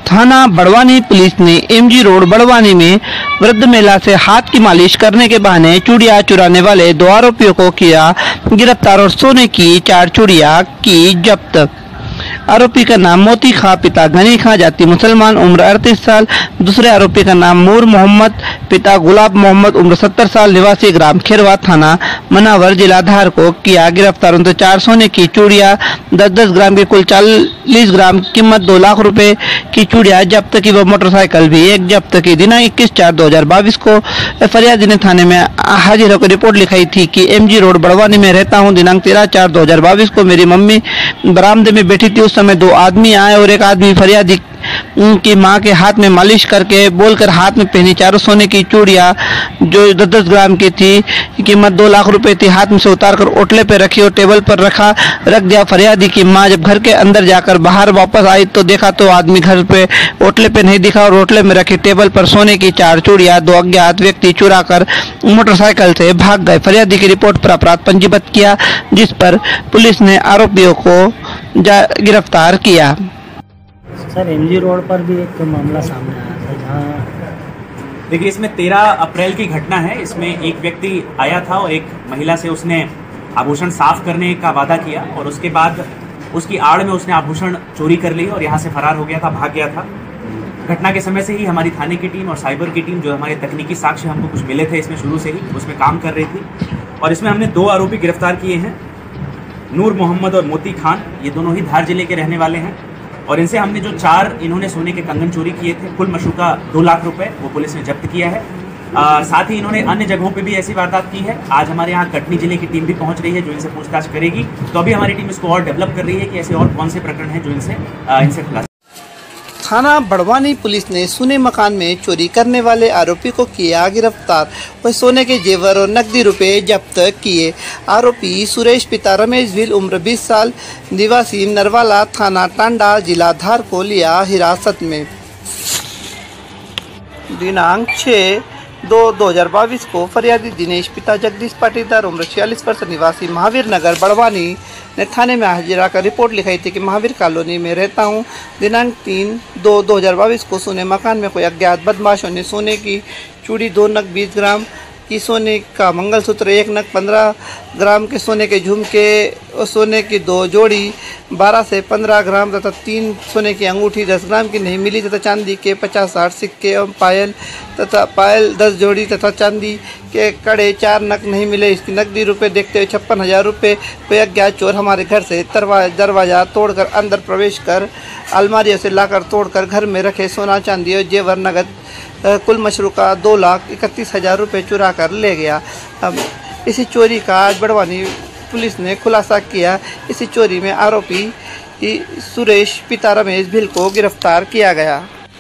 थाना बड़वानी पुलिस ने MG road Barwani में वृद्ध महिला से हाथ की मालिश करने के बहाने चूड़ियां चुराने वाले 2 आरोपियों को किया गिरफ्तार और सोने की 4 चूड़ियां की जब्त। आरोपी का नाम मोती खां, पिता गनी खां, जाति मुसलमान, उम्र 38 साल। दूसरे आरोपी का नाम नूर मोहम्मद, पिता गुलाब मोहम्मद, उम्र 70 साल, निवासी ग्राम खिरवा, थाना मनावर, जिला धार को किया गिरफ्तार। उनसे 4 सोने की चूड़ियां 10-10 ग्राम की कुल 40 ग्राम कीमत 2 लाख रुपए की चूड़ियां जब्त की व मोटरसाइकिल भी एक जब्त की। दिनांक 21/4/2022 को फरियादी ने थाने में हाजिर होकर रिपोर्ट लिखाई थी कि एमजी रोड बड़वानी में रहता हूं। दिनांक 13/4/2022 को मेरी मम्मी बरामदे में बैठी थी। उस समय 2 आदमी आए और एक आदमी फरियादी की मां के हाथ में मालिश करके बोलकर हाथ में पहनी 4 सोने की चूड़ियां जो 10-10 ग्राम की थी, कीमत 2 लाख रुपए थी, हाथ में से उतारकर ओटले पे रखी और टेबल पर रख दिया। फरियादी की मां जब घर के अंदर जाकर बाहर वापस आई तो देखा तो आदमी घर पे ओटले पे नहीं दिखा और ओटले में रखी टेबल पर सोने की 4 चूड़ियां 2 अज्ञात व्यक्ति चुरा कर मोटरसाइकिल से भाग गए। फरियादी की रिपोर्ट पर अपराध पंजीबद्ध किया, जिस पर पुलिस ने आरोपियों को गिरफ्तार किया। सर, एमजी रोड पर भी एक मामला सामने आया था जहाँ देखिए, इसमें 13 अप्रैल की घटना है। इसमें एक व्यक्ति आया था और एक महिला से उसने आभूषण साफ करने का वादा किया और उसके बाद उसकी आड़ में उसने आभूषण चोरी कर ली और यहाँ से फरार हो गया था, भाग गया था। घटना के समय से ही हमारी थाने की टीम और साइबर की टीम, जो हमारे तकनीकी साक्ष्य हमको कुछ मिले थे इसमें शुरू से ही, उसमें काम कर रही थी और इसमें हमने 2 आरोपी गिरफ्तार किए हैं, नूर मोहम्मद और मोती खान। ये दोनों ही धार जिले के रहने वाले हैं और इनसे हमने जो 4 इन्होंने सोने के कंगन चोरी किए थे, कुल मशूका 2 लाख रुपए, वो पुलिस ने जब्त किया है। साथ ही इन्होंने अन्य जगहों पे भी ऐसी वारदात की है। आज हमारे यहाँ कटनी जिले की टीम भी पहुंच रही है जो इनसे पूछताछ करेगी। तो अभी हमारी टीम इसको और डेवलप कर रही है कि ऐसे और कौन से प्रकरण हैं जो इनसे खुलासा। थाना बड़वानी पुलिस ने सुने मकान में चोरी करने वाले आरोपी को किया गिरफ्तार व सोने के जेवर और नकदी रुपए जब्त किए। आरोपी सुरेश पिता रमेश भील, उम्र 20 साल, निवासी नरवाला, थाना टांडा, जिला धार को लिया हिरासत में। दिनांक 6/2/2022 को फरियादी दिनेश पिता जगदीश पाटीदार, उम्र 46 वर्ष, निवासी महावीर नगर बड़वानी ने थाने में हाजिर आकर रिपोर्ट लिखाई थी कि महावीर कॉलोनी में रहता हूं। दिनांक 3/2/2022 को सोने मकान में कोई अज्ञात बदमाशों ने सोने की चूड़ी 2 नग 20 ग्राम की सोने का मंगलसूत्र, 1 नग 15 ग्राम के सोने के झुमके, सोने की 2 जोड़ी 12 से 15 ग्राम तथा 3 सोने की अंगूठी 10 ग्राम की नहीं मिली तथा चांदी के 50-60 सिक्के एवं पायल 10 जोड़ी तथा चांदी के कड़े 4 नग नहीं मिले। इसकी नकदी रुपए देखते हुए 56,000 रुपये कोई अज्ञात चोर हमारे घर से दरवाजा तोड़कर अंदर प्रवेश कर अलमारियों से लाकर तोड़कर घर में रखे सोना चांदी और जेवर नगद कुल मशरूका 2,31,000 रुपये चुरा कर ले गया। इसी चोरी का आज बड़वानी पुलिस ने खुलासा किया। इसी चोरी में आरोपी सुरेश पिता रमेश भील को गिरफ्तार किया गया।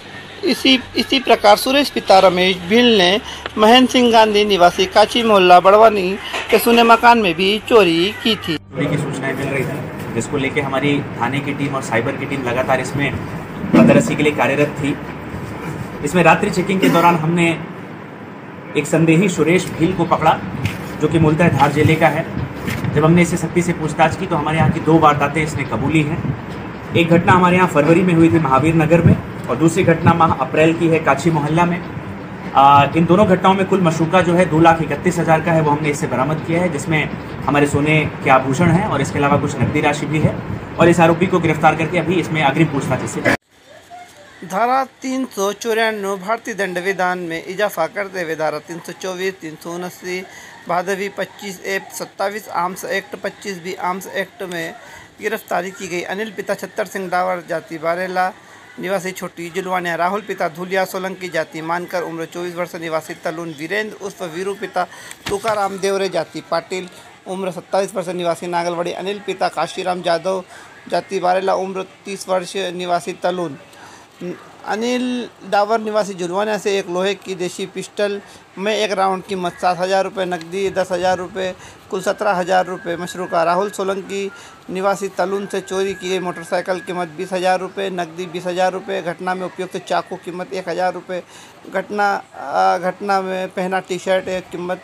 इसी प्रकार सुरेश पिता रमेश भील ने महेंद्र सिंह गांधी, निवासी काची मोहल्ला बड़वानी के सुने मकान में भी चोरी की थी। चोरी की सूचनाएं मिल रही थी, जिसको लेके हमारी थाने की टीम और साइबर की टीम लगातार इसमें तलाशी के लिए कार्यरत थी। इसमें रात्रि चेकिंग के दौरान हमने एक संदेही सुरेश भील को पकड़ा, जो कि मूलतः धार जिले का है। जब हमने इससे सख्ती से पूछताछ की तो हमारे यहाँ की 2 वारदातें इसने कबूली हैं। एक घटना हमारे यहाँ फरवरी में हुई थी महावीर नगर में और दूसरी घटना माह अप्रैल की है काची मोहल्ला में। इन दोनों घटनाओं में कुल मशूका जो है 2,31,000 का है, वो हमने इससे बरामद किया है, जिसमें हमारे सोने के आभूषण हैं और इसके अलावा कुछ नकदी राशि भी है और इस आरोपी को गिरफ्तार करके अभी इसमें अग्रिम पूछताछ इससे। धारा 394 भारतीय दंड विधान में इजाफा करते हुए धारा 324, 379, भादवी 25A 27 arms act 25B arms act में गिरफ्तारी की गई। अनिल पिता छत्तर सिंह डावर, जाति बारेला, निवासी छोटी जुलवानिया। राहुल पिता धुलिया सोलंकी, जाति मानकर, उम्र 24 वर्ष, निवासी तलून। वीरेंद्र उर्फ वीरू पिता तुकाराम देवरे, जाति पाटिल, उम्र 27 वर्ष, निवासी नागलवाड़ी। अनिल पिता काशीराम जादव, जाति बारेला, उम्र 30 वर्ष, निवासी तलून। अनिल डावर, निवासी जुलवानिया से एक लोहे की देशी पिस्टल में 1 राउंड कीमत 7,000 रुपये, नकदी 10,000 रुपये, कुल 17,000 रुपये मशरूका। राहुल सोलंकी, निवासी तलून से चोरी की गई मोटरसाइकिल, कीमत 20,000 रुपये, नकदी 20,000 रुपये। घटना में उपयुक्त चाकू, कीमत 1,000 रुपये। घटना में पहना टी शर्ट, कीमत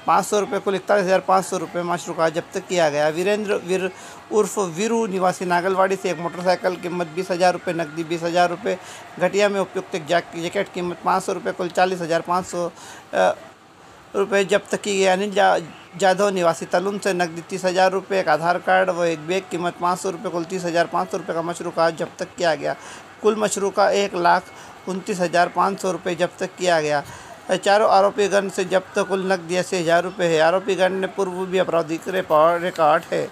500 रुपये कुल 41,500 रुपये मशरूका जब्त किया गया। वीरेंद्र वीर उर्फ वीरू निवासी नागलवाड़ी से एक मोटरसाइकिल कीमत 20,000 रुपये, नकदी 20,000 रुपये, घटिया में उपयुक्त एक जैकेट कीमत 500 रुपये कुल 40,500 रुपये जब्त की गई। अनिल जाधव निवासी तलुम से नकदी 30,000 रुपये, एक आधार कार्ड व एक बैग कीमत 500 रुपये कुल 30,500 रुपये का मशरूका जब्त किया गया। कुल मशरूका 1,29,500 रुपये जब्त किया गया। चारों आरोपी गण से जब्त कुल नकदी 80,000 रुपये है। आरोपी गण ने पूर्व भी आपराधिक रिकॉर्ड है।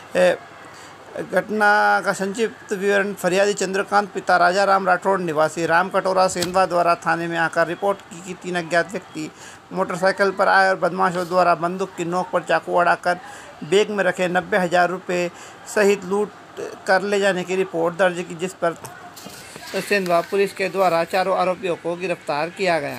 घटना का संक्षिप्त विवरण। फरियादी चंद्रकांत पिता राजाराम राठौड़ निवासी राम कटोरा सेंधवा द्वारा थाने में आकर रिपोर्ट की कि 3 अज्ञात व्यक्ति मोटरसाइकिल पर आए और बदमाशों द्वारा बंदूक की नोक पर चाकू अड़ाकर बैग में रखे 90,000 रुपये सहित लूट कर ले जाने की रिपोर्ट दर्ज की, जिस पर सेंधवा पुलिस के द्वारा चारों आरोपियों को गिरफ्तार किया गया।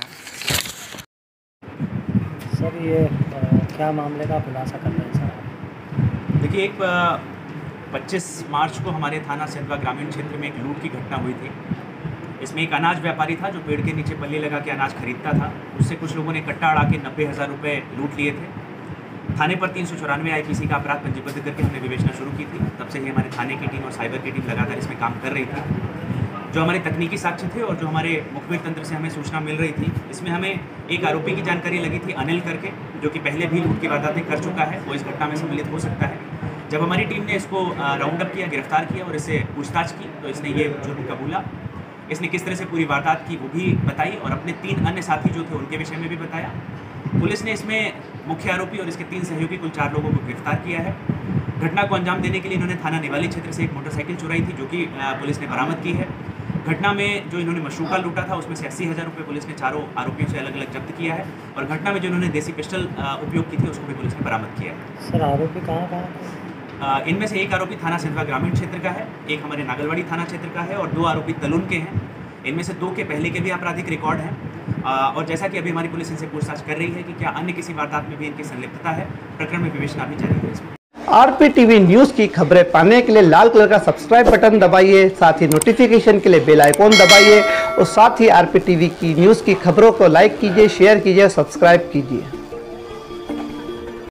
सर ये क्या मामले का खुलासा कर रहे हैं सर? देखिए, एक 25 मार्च को हमारे थाना सेंधवा ग्रामीण क्षेत्र में एक लूट की घटना हुई थी। इसमें एक अनाज व्यापारी था जो पेड़ के नीचे पल्ली लगा के अनाज खरीदता था। उससे कुछ लोगों ने कट्टा अड़ा के 90,000 रुपये लूट लिए थे। थाने पर 394 IPC का अपराध पंजीबद्ध करके हमने विवेचना शुरू की थी। तब से ही हमारे थाने की टीम और साइबर की टीम लगातार इसमें काम कर रही थी। जो हमारे तकनीकी साक्ष्य थे और जो हमारे मुखबिर तंत्र से हमें सूचना मिल रही थी, इसमें हमें एक आरोपी की जानकारी लगी थी, अनिल करके, जो कि पहले भी लूट की वारदातें कर चुका है। वो इस घटना में सम्मिलित हो सकता है। जब हमारी टीम ने इसको राउंड अप किया, गिरफ्तार किया और इससे पूछताछ की, तो इसने ये जुर्म कबूला। इसने किस तरह से पूरी वारदात की वो भी बताई और अपने 3 अन्य साथी जो थे उनके विषय में भी बताया। पुलिस ने इसमें मुख्य आरोपी और इसके 3 सहयोगी कुल 4 लोगों को गिरफ्तार किया है। घटना को अंजाम देने के लिए इन्होंने थाना निवाली क्षेत्र से एक मोटरसाइकिल चुराई थी, जो कि पुलिस ने बरामद की है। घटना में जो इन्होंने मशरूका लूटा था उसमें से 80,000 रुपये पुलिस ने चारों आरोपियों से अलग अलग जब्त किया है। और घटना में जो इन्होंने देसी पिस्टल उपयोग की थी उसको भी पुलिस ने बरामद किया है। सर आरोपी कहाँ थे? इनमें से एक आरोपी थाना सेंधवा ग्रामीण क्षेत्र का है, एक हमारे नागलवाड़ी थाना क्षेत्र का है और 2 आरोपी तलुन के हैं। इनमें से 2 के पहले के भी आपराधिक रिकॉर्ड हैं। और जैसा कि अभी हमारी पुलिस इनसे पूछताछ कर रही है कि क्या अन्य किसी वारदात में भी इनकी संलिप्तता है, प्रकरण में विवेचना भी जारी है इसमें। RPTV न्यूज़ की खबरें पाने के लिए लाल कलर का सब्सक्राइब बटन दबाइए, साथ ही नोटिफिकेशन के लिए बेल आइकॉन दबाइए और साथ ही RPTV की न्यूज़ की खबरों को लाइक कीजिए, शेयर कीजिए और सब्सक्राइब कीजिए।